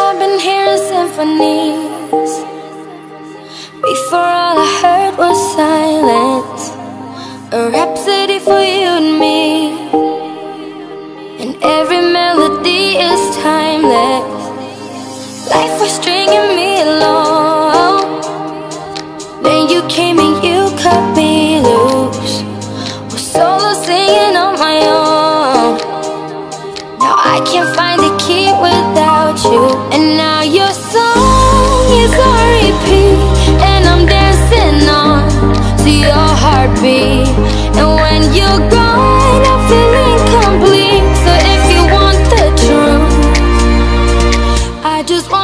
I've been hearing symphonies. Before all I heard was silence, a rhapsody for you and me. And every melody is timeless. Life was stringing me along. Then you came and you cut me loose. Was solo singing on my own. Now I can't find the key without you. And now your song is on repeat, and I'm dancing on to your heartbeat. And when you're gone, I feel incomplete. So if you want the truth, I just want